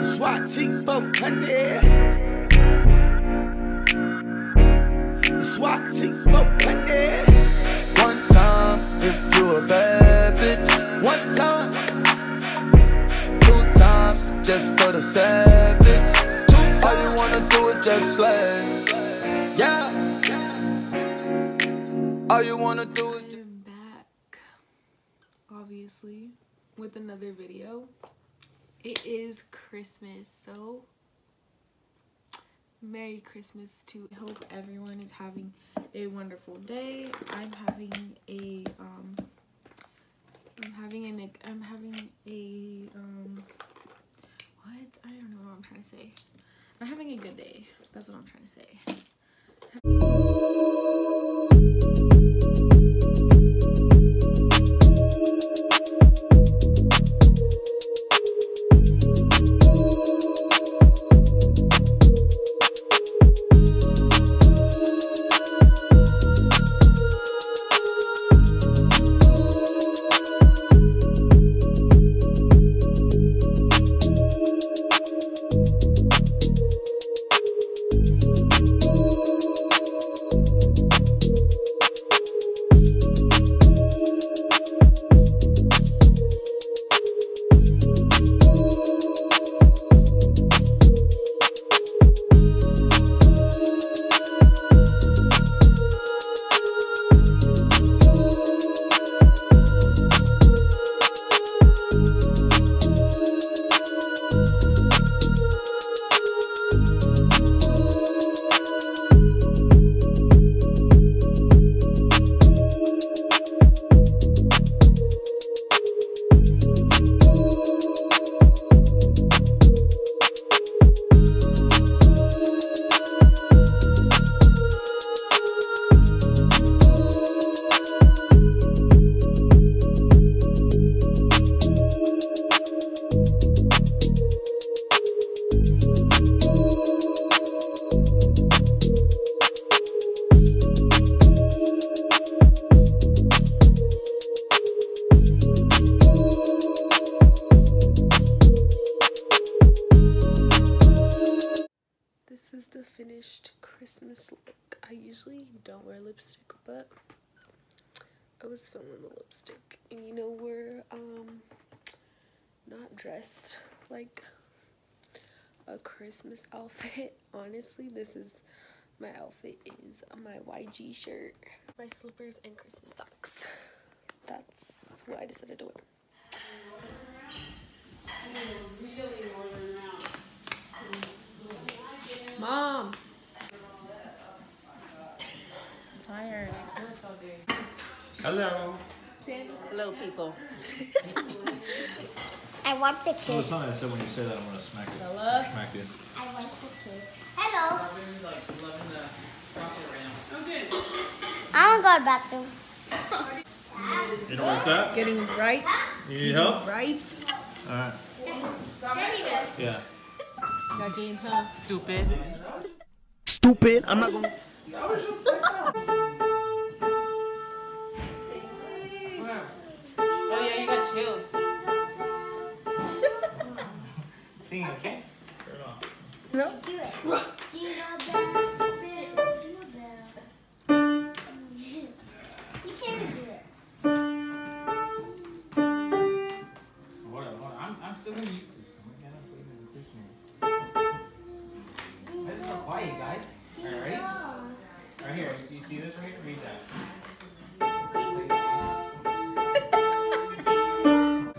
SWAT Chief 400. SWAT Chief 400. One time if you a bad bitch. One time, two times just for the savage. All you wanna do is just slay. Yeah. All you wanna do is just... I'm back, obviously, with another video. It is Christmas, so Merry Christmas to. I hope everyone is having a wonderful day. I'm having a what? I don't know what I'm trying to say. I'm having a good day. That's what I'm trying to say. This is the finished Christmas look. I usually don't wear lipstick, but I was feeling the lipstick. And you know, we're not dressed like a Christmas outfit. Honestly, this is my outfit, is my YG shirt, my slippers, and Christmas socks. That's what I decided to wear. Mom! Tired. Hello. Hello, people. I want the Well, kiss. it's something I said when you say that, I'm gonna smack you. Hello? Smack you. I want the kiss. Hello. I don't go to the bathroom. You know what's that? Getting right. You need help? Right. Alright. Yeah. Got games, huh? Stupid. Stupid. I'm not gonna. Oh yeah, you got chills. Sing, okay? Turn it off. Do it. Jingle bell, jingle bell. You can't even do it. Hold on. I'm still gonna use this. This is so quiet, you guys. Alright, ready? Right here. You see this right here? Read that.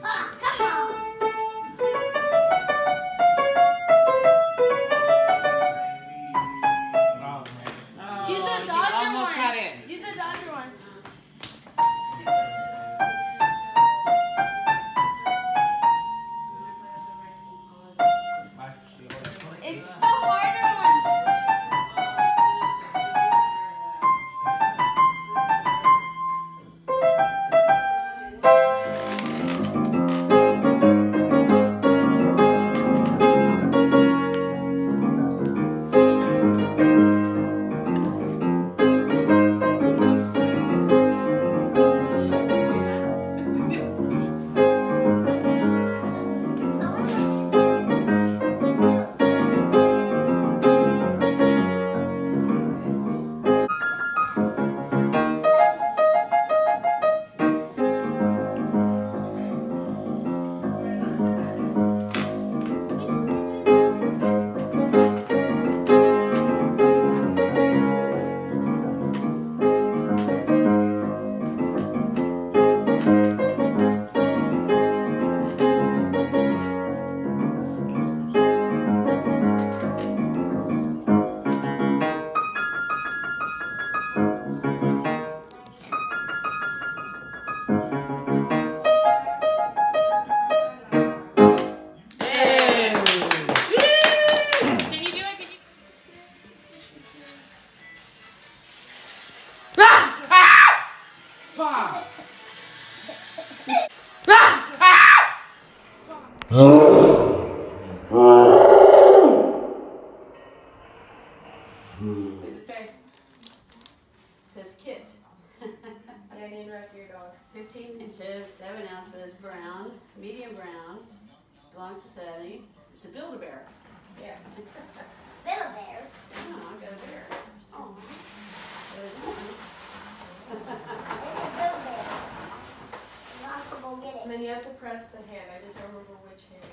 15 inches, 7 ounces, brown, medium brown, belongs to 70. It's a Build-A-Bear. Yeah. Build-A-Bear. Oh, I got a bear. Oh. There's one. Build-A-Bear. I'll have to go get And it. then you have to press the hand. I just don't remember which hand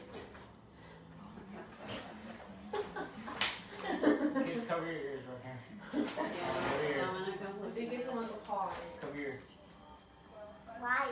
it is. Kids, cover your ears right here. Yeah. Dominic, I'm So you listening. get someone to paw it. Cover your ears. Why?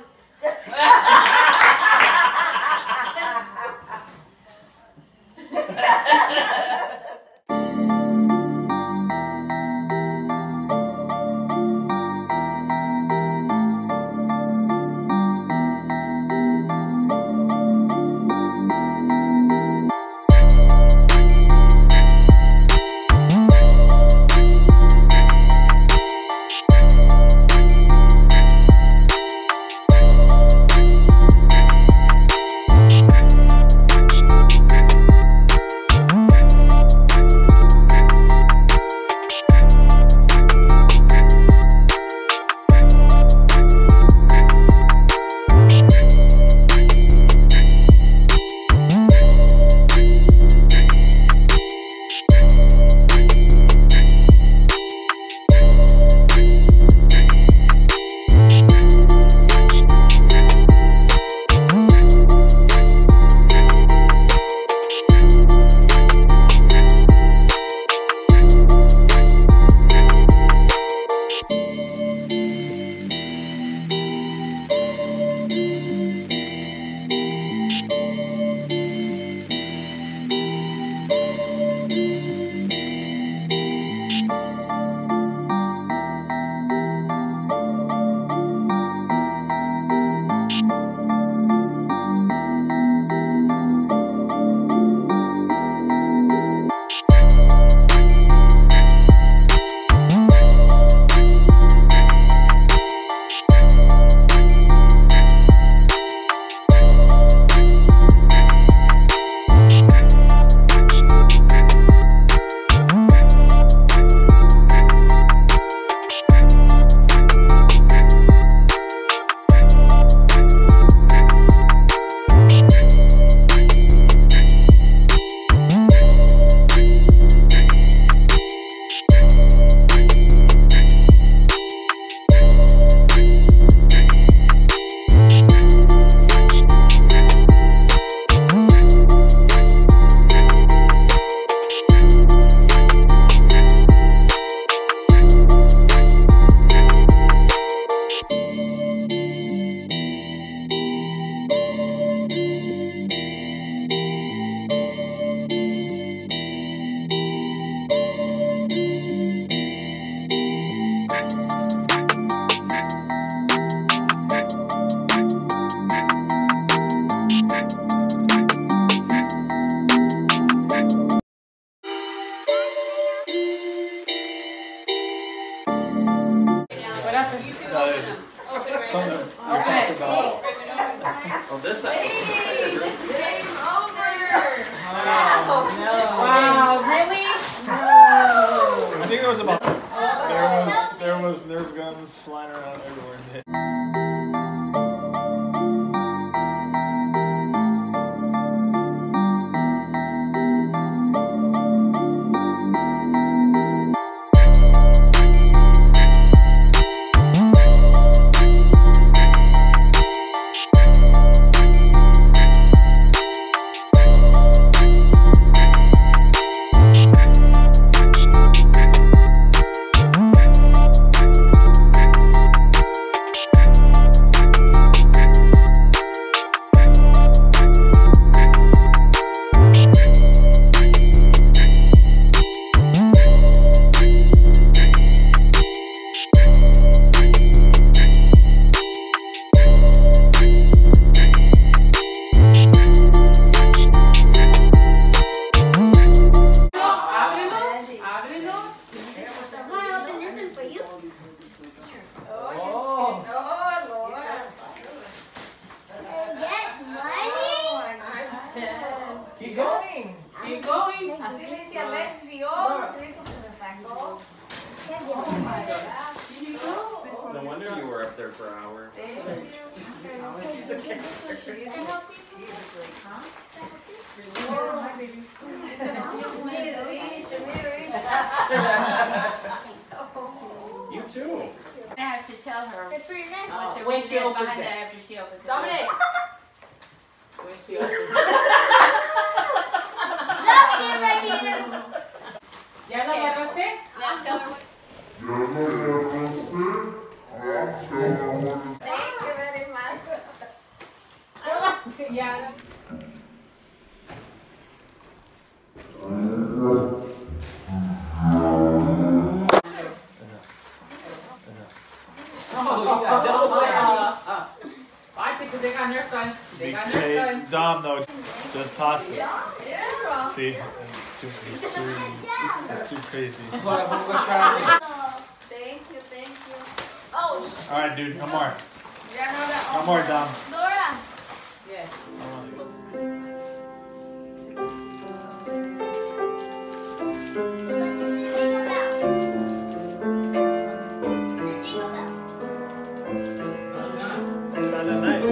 There was Nerf guns flying around everywhere. Keep going. Keep going. Así le dice Alexio. Marcelito se me sacó. No wonder you were up there for hours. You too. I have to tell her It's for your neck. what the when reason she opens behind it. that after she opens it. Dominic! When she opens Let's get right here. ¿Ya lo agarraste? Now tell her what. Thank you very much. Ya. Watch it, because they got Nerf guns. They got Nerf Hey, guns. Dom, though, just toss it. Yeah. See? It's too crazy. Thank you, thank you. Oh, Alright, dude, come more. Ya no la- Come more, Dom. Dora. Yes. Saturday night.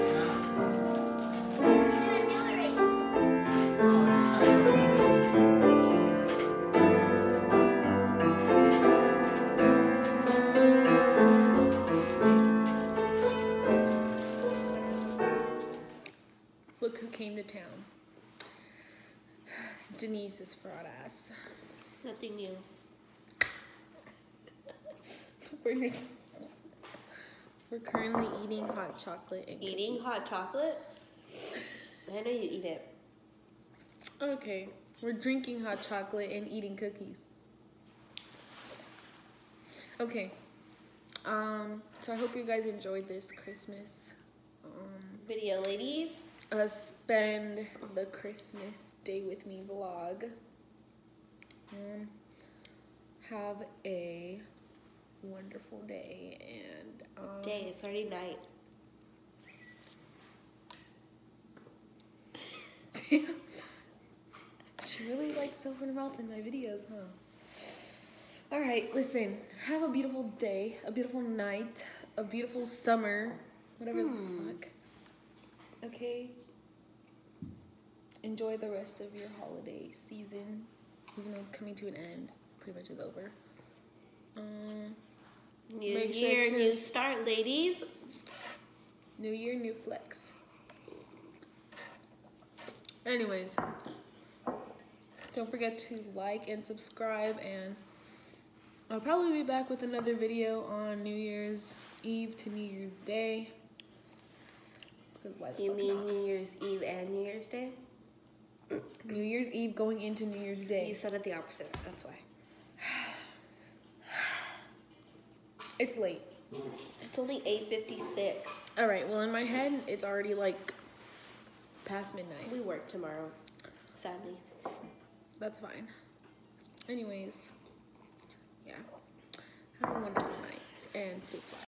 Look who came to town. Denise's fraud ass. Nothing new. We're currently eating hot chocolate and Eating cookies. hot chocolate? I know you eat it. Okay, we're drinking hot chocolate and eating cookies. Okay. So I hope you guys enjoyed this Christmas. Video, ladies. Spend the Christmas day with me vlog. Have a wonderful day and Day, it's already night. Damn. She really likes to open her mouth in my videos, huh? Alright, listen. Have a beautiful day, a beautiful night, a beautiful summer, whatever the fuck. Okay? Enjoy the rest of your holiday season, even though it's coming to an end. Pretty much is over. New Make sure year, to- new start, ladies. New year, new flex. Anyways, don't forget to like and subscribe, and I'll probably be back with another video on New Year's Eve to New Year's Day. Because why the You fuck mean not? New Year's Eve and New Year's Day? New Year's Eve going into New Year's Day. You said it the opposite, that's why. It's late. It's only 8:56. Alright, well in my head, it's already like past midnight. We work tomorrow, sadly. That's fine. Anyways, yeah. Have a wonderful night and stay fly.